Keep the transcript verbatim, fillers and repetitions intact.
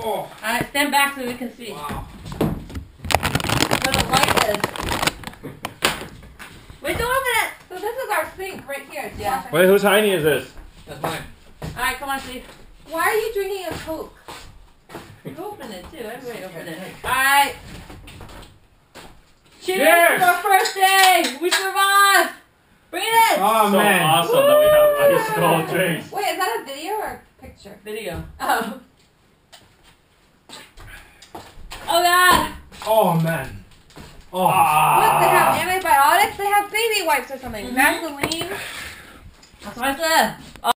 Oh. Alright, stand back so we can see. Wow. Where the light is. Wait, don't open it! So this is our sink right here. Yeah. Wait, whose hiney is this? That's mine. Alright, come on, Steve. Why are you drinking a Coke? You open it too. Everybody open it. Alright. Cheers, Cheers to our first day! We survived! Bring it in! Oh, So man. awesome that we have ice cold drinks. Wait, is that a video or a picture? Video. Oh. Oh god! Oh, man. Oh. Look, they have antibiotics. They have baby wipes or something. Mm-hmm. Vaseline. That's what I said.